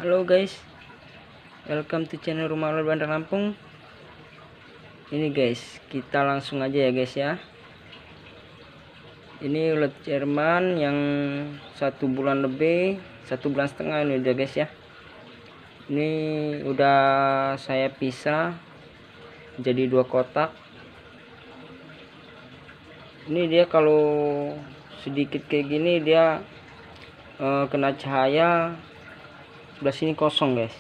Halo guys, welcome to channel Rumah Ular Bandar Lampung. Ini guys, kita langsung aja ya guys ya. Ini ulat Jerman yang 1 bulan lebih, 1,5 bulan ini udah guys ya. Ini udah saya pisah jadi 2 kotak. Ini dia kalau sedikit kayak gini dia kena cahaya, sebelah sini kosong guys.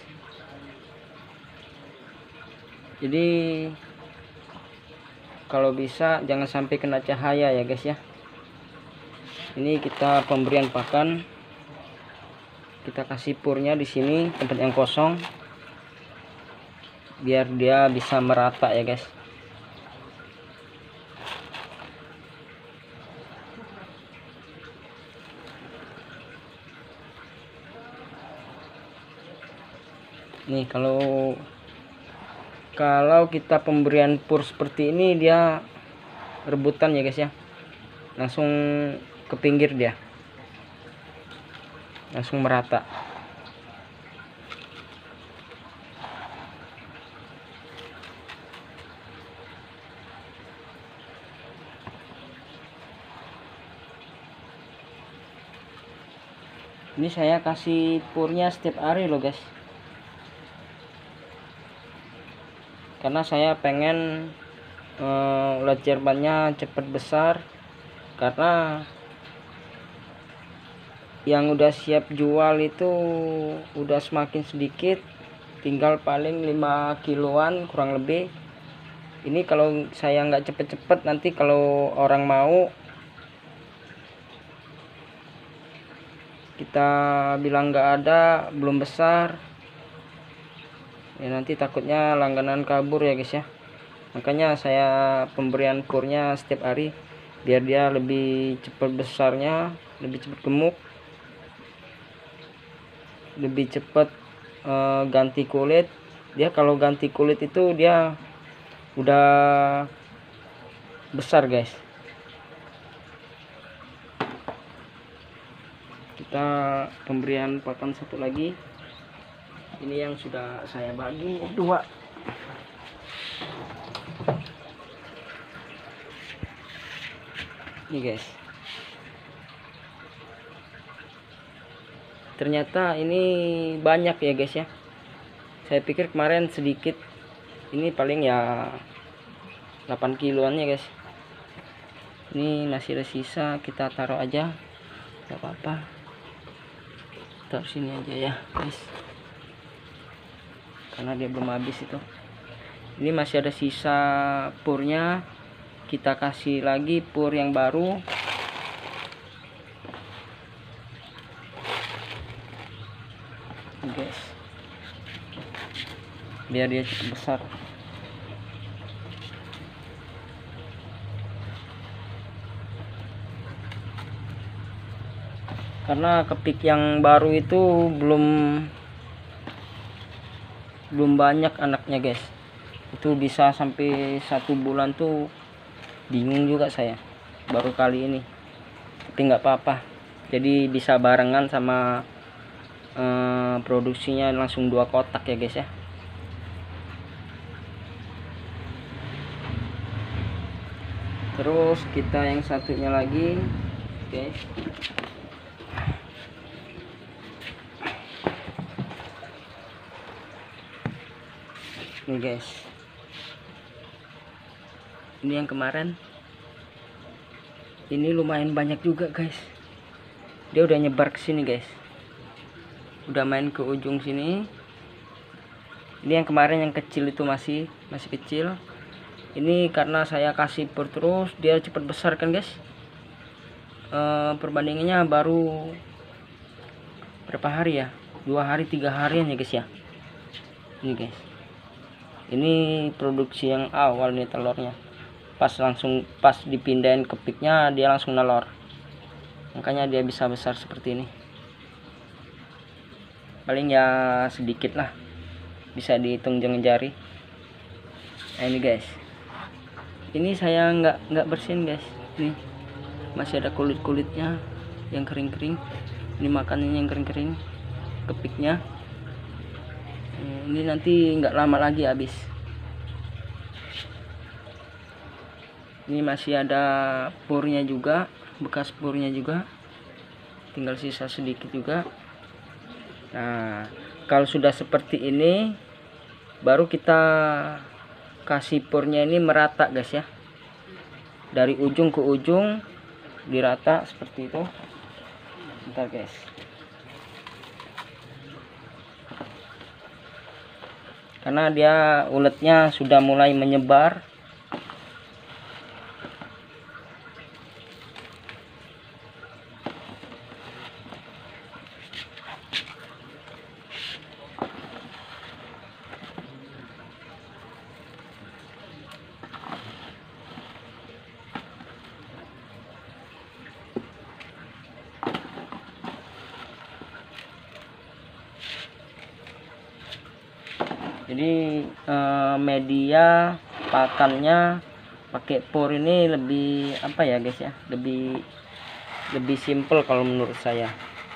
Jadi kalau bisa jangan sampai kena cahaya ya guys ya. Ini kita pemberian pakan, kita kasih purnya di sini tempat yang kosong biar dia bisa merata ya guys. Nih kalau kita pemberian pur seperti ini dia rebutan ya guys ya, langsung ke pinggir, dia langsung merata. Ini saya kasih purnya setiap hari loh guys, karena saya pengen ulat Jermannya cepat besar, karena yang udah siap jual itu udah semakin sedikit, tinggal paling 5 kiloan kurang lebih. Ini kalau saya nggak cepet-cepet, nanti kalau orang mau kita bilang nggak ada, belum besar ya, nanti takutnya langganan kabur ya guys ya. Makanya saya pemberian purnya setiap hari biar dia lebih cepat besarnya, lebih cepat gemuk, lebih cepat ganti kulit. Dia kalau ganti kulit itu dia udah besar guys. Kita pemberian pakan satu lagi. Ini yang sudah saya bagi 2. Ini guys, ternyata ini banyak ya guys ya. Saya pikir kemarin sedikit, ini paling ya 8 kiloan ya guys. Ini masih ada sisa, kita taruh aja, gak apa-apa, taruh sini aja ya guys, karena dia belum habis itu. Ini masih ada sisa purnya, kita kasih lagi pur yang baru. Guys, biar dia cepat besar. Karena kepik yang baru itu belum banyak anaknya guys. Itu bisa sampai 1 bulan tuh, bingung juga saya baru kali ini. Tapi nggak apa-apa, jadi bisa barengan sama produksinya langsung 2 kotak ya guys ya. Terus kita yang satunya lagi guys. Nih guys, ini yang kemarin, ini lumayan banyak juga guys. Dia udah nyebar ke sini guys, udah main ke ujung sini. Ini yang kemarin yang kecil itu masih kecil. Ini karena saya kasih pur terus, dia cepat besar kan guys. Perbandingannya baru berapa hari ya, 2 hari 3 harian ya guys ya. Ini guys, ini produksi yang awal nih telurnya, pas dipindahin ke piknya dia langsung nelor, makanya dia bisa besar seperti ini. Paling ya sedikit lah, bisa dihitung dengan jari. Nah ini guys, ini saya nggak bersihin guys. Nih masih ada kulit-kulitnya yang kering-kering. Ini makanannya yang kering-kering, kepiknya. Ini nanti nggak lama lagi habis. Ini masih ada purnya juga, bekas purnya juga, tinggal sisa sedikit juga. Nah, kalau sudah seperti ini baru kita kasih purnya ini merata guys ya, dari ujung ke ujung dirata seperti itu. Bentar guys, karena dia uletnya sudah mulai menyebar. Jadi media pakannya pakai pur ini lebih apa ya guys ya, lebih simple kalau menurut saya.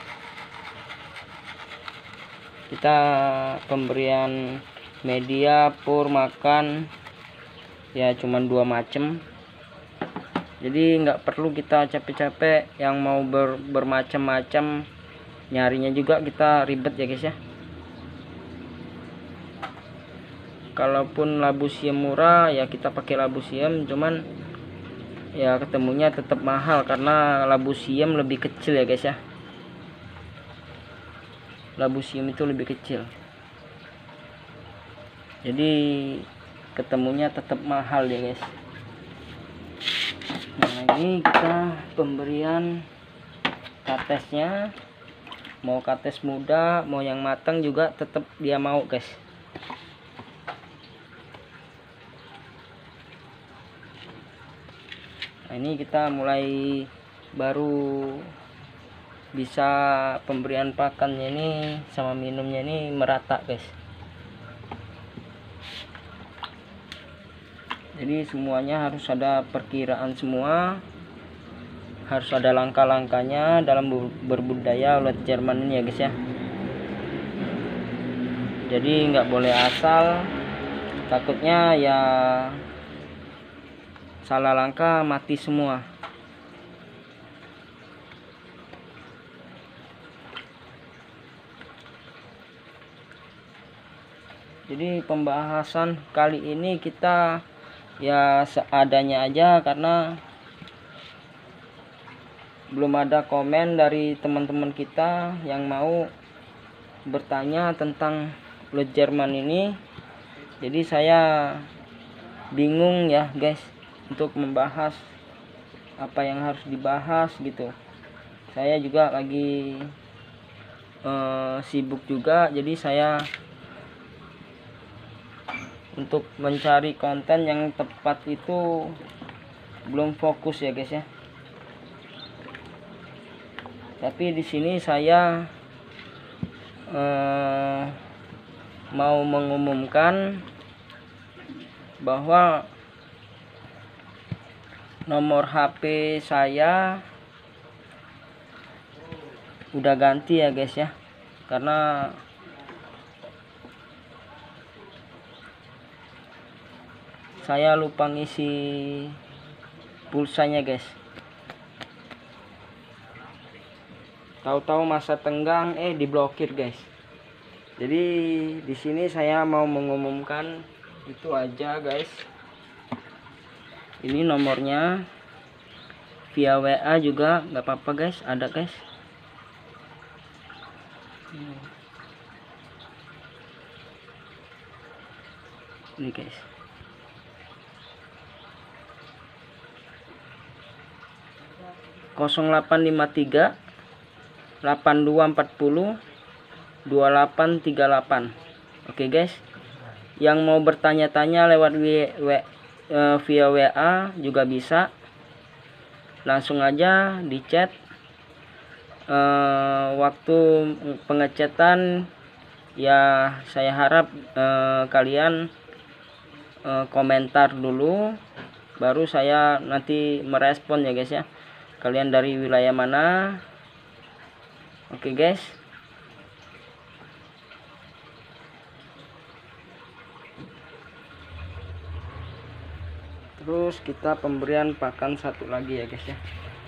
Kita pemberian media pur makan ya cuman 2 macam, jadi nggak perlu kita capek-capek yang mau bermacam-macam, nyarinya juga kita ribet ya guys ya. Kalaupun labu siam murah ya kita pakai labu siam, cuman ya ketemunya tetap mahal karena labu siam lebih kecil ya guys ya. Labu siam itu lebih kecil, jadi ketemunya tetap mahal ya guys. Nah, ini kita pemberian katesnya, mau kates muda mau yang matang juga tetap dia mau guys. Nah, ini kita mulai baru bisa pemberian pakannya ini sama minumnya ini merata guys. Jadi semuanya harus ada perkiraan semua, harus ada langkah-langkahnya dalam berbudidaya ulat Jerman ini ya guys ya. Jadi nggak boleh asal, takutnya ya salah langkah mati semua. Jadi pembahasan kali ini kita ya seadanya aja karena belum ada komen dari teman-teman kita yang mau bertanya tentang ulat Jerman ini. Jadi saya bingung ya guys untuk membahas apa yang harus dibahas gitu. Saya juga lagi sibuk juga, jadi saya untuk mencari konten yang tepat itu belum fokus ya guys ya. Tapi di sini saya mau mengumumkan bahwa nomor HP saya udah ganti ya guys ya, karena saya lupa ngisi pulsanya guys. Tahu-tahu masa tenggang diblokir guys. Jadi di sini saya mau mengumumkan itu aja guys. Ini nomornya via WA juga nggak apa-apa guys, ada guys. Ini guys. (0853 8240 2838). Oke guys, yang mau bertanya-tanya lewat via WA juga bisa, langsung aja di chat. Waktu pengecatan ya saya harap kalian komentar dulu, baru saya nanti merespon ya guys ya, kalian dari wilayah mana. Oke guys, Terus kita pemberian pakan satu lagi ya guys ya.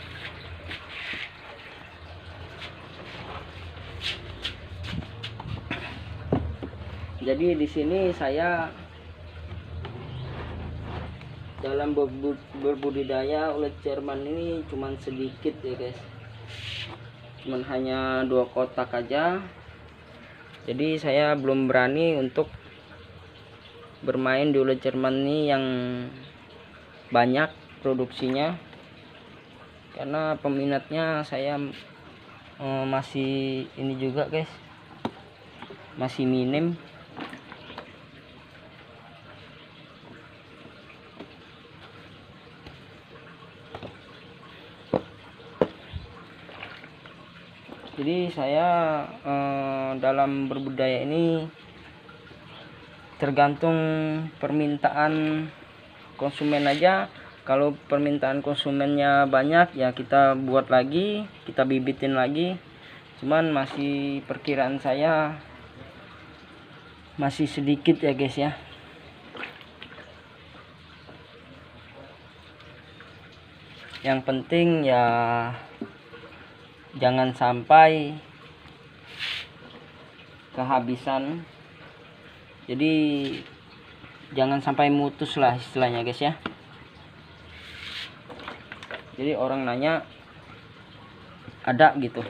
Jadi di sini saya dalam berbudidaya ulat Jerman ini cuman sedikit ya guys, cuman hanya 2 kotak aja. Jadi saya belum berani untuk bermain di ulat Jerman ini yang banyak produksinya, karena peminatnya saya masih ini juga guys, masih minim. Jadi saya dalam berbudaya ini tergantung permintaan konsumen aja. Kalau permintaan konsumennya banyak ya kita buat lagi, kita bibitin lagi. Cuman masih perkiraan saya masih sedikit ya guys ya. Yang penting ya jangan sampai kehabisan, jadi jangan sampai mutus lah istilahnya guys ya. Jadi orang nanya ada gitu.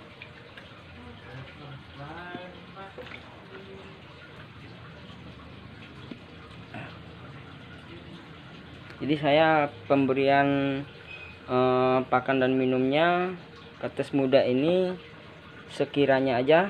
Jadi saya pemberian pakan dan minumnya kates muda ini sekiranya aja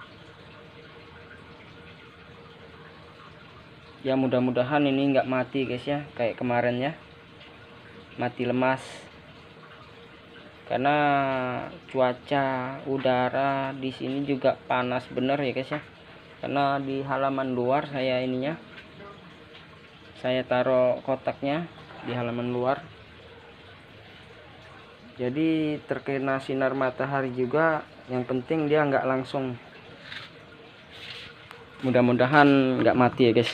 ya, mudah-mudahan ini nggak mati guys ya, kayak kemarin ya, mati lemas karena cuaca udara di sini juga panas bener ya guys ya. Karena di halaman luar saya ininya, saya taruh kotaknya di halaman luar, jadi terkena sinar matahari juga. Yang penting dia nggak langsung, mudah-mudahan nggak mati ya guys.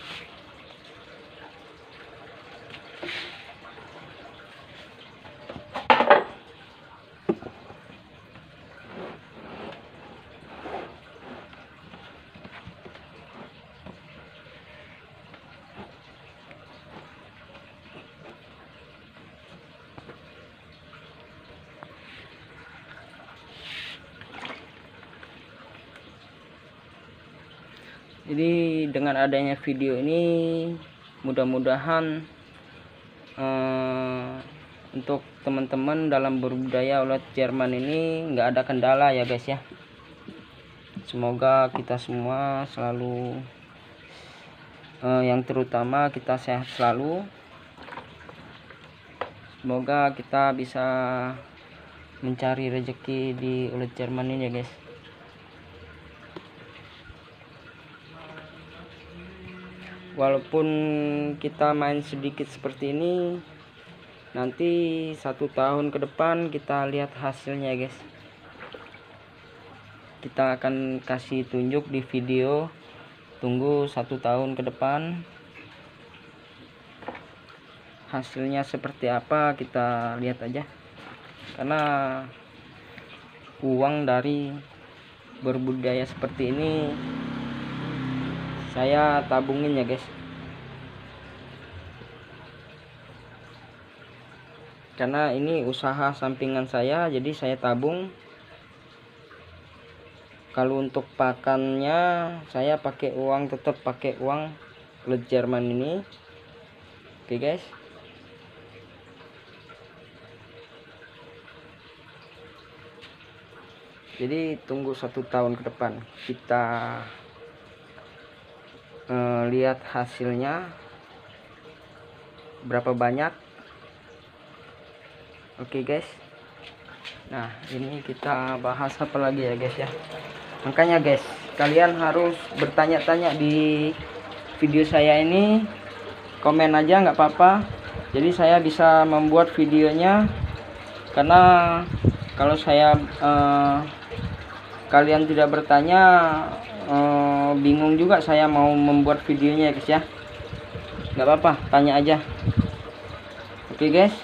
Jadi dengan adanya video ini mudah-mudahan untuk teman-teman dalam berbudaya ulat Jerman ini nggak ada kendala ya guys ya. Semoga kita semua selalu yang terutama kita sehat selalu. Semoga kita bisa mencari rezeki di ulat Jerman ini ya guys. Walaupun kita main sedikit seperti ini, nanti 1 tahun ke depan kita lihat hasilnya guys. Kita akan kasih tunjuk di video, tunggu 1 tahun ke depan hasilnya seperti apa, kita lihat aja. Karena uang dari berbudaya seperti ini saya tabungin ya guys, karena ini usaha sampingan saya, jadi saya tabung. Kalau untuk pakannya saya pakai uang, tetap pakai uang ulat Jerman ini. Oke guys, jadi tunggu 1 tahun ke depan kita lihat hasilnya berapa banyak. Oke guys, nah ini kita bahas apa lagi ya guys ya. Makanya guys, kalian harus bertanya-tanya di video saya ini, komen aja nggak apa-apa, jadi saya bisa membuat videonya. Karena kalau saya kalian tidak bertanya, bingung juga saya mau membuat videonya ya guys ya. Nggak apa-apa, tanya aja. Oke guys,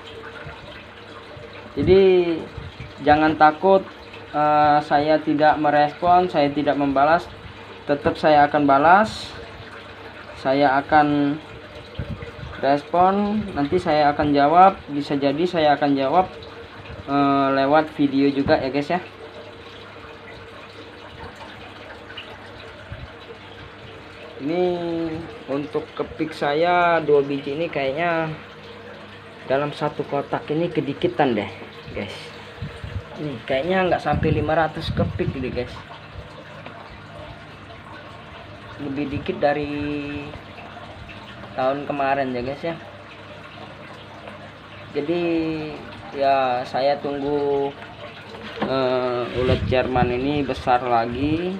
jadi jangan takut saya tidak merespon, saya tidak membalas. Tetap saya akan balas, saya akan respon, nanti saya akan jawab. Bisa jadi saya akan jawab lewat video juga ya guys ya. Ini untuk kepik saya 2 biji ini kayaknya dalam satu kotak ini kedikitan deh guys. Ini kayaknya nggak sampai 500 kepik ini guys, lebih dikit dari tahun kemarin ya guys ya. Jadi ya saya tunggu ulet Jerman ini besar lagi,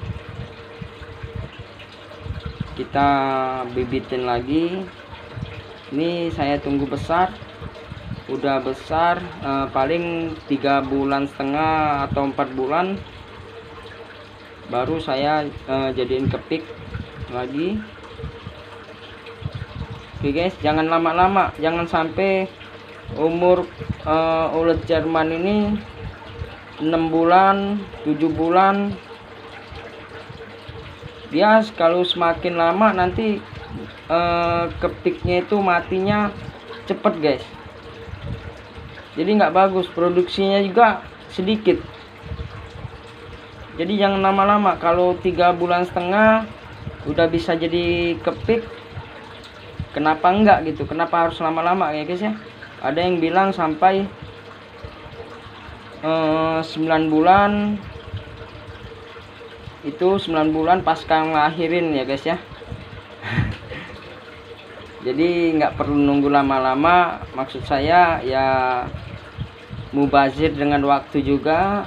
kita bibitin lagi. Ini saya tunggu besar, udah besar paling 3,5 bulan atau 4 bulan baru saya jadiin kepik lagi. Oke guys, jangan lama-lama, jangan sampai umur ulet Jerman ini 6 bulan 7 bulan. Dia kalau semakin lama nanti kepiknya itu matinya cepet guys, jadi nggak bagus, produksinya juga sedikit. Jadi jangan lama-lama. Kalau 3,5 bulan udah bisa jadi kepik, kenapa enggak gitu, kenapa harus lama-lama ya guys ya. Ada yang bilang sampai 9 bulan, itu 9 bulan pasca ngelahirin ya guys ya. Jadi nggak perlu nunggu lama-lama. Maksud saya ya mubazir dengan waktu juga.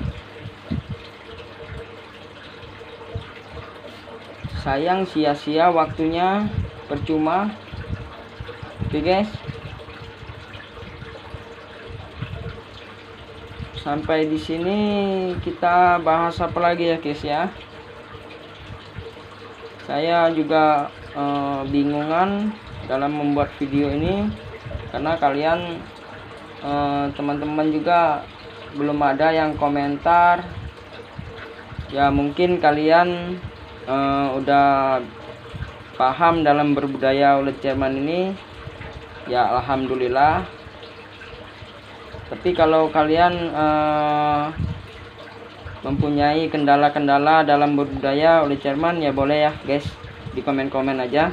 Sayang sia-sia waktunya, percuma. Oke guys, sampai di sini kita bahas apa lagi ya guys ya. Saya juga bingungan dalam membuat video ini karena kalian teman-teman juga belum ada yang komentar. Ya mungkin kalian udah paham dalam berbudaya ulet Jerman ini, ya alhamdulillah. Tapi kalau kalian mempunyai kendala-kendala dalam berbudaya ulet Jerman, ya boleh ya guys, di komen-komen aja,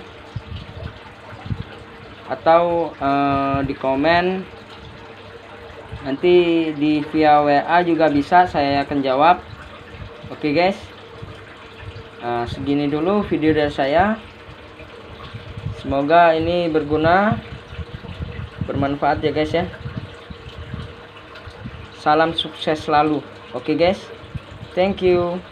atau di komen nanti di via WA juga bisa, saya akan jawab. Oke guys, segini dulu video dari saya. Semoga ini berguna, bermanfaat ya guys ya. Salam sukses selalu. Oke guys, thank you.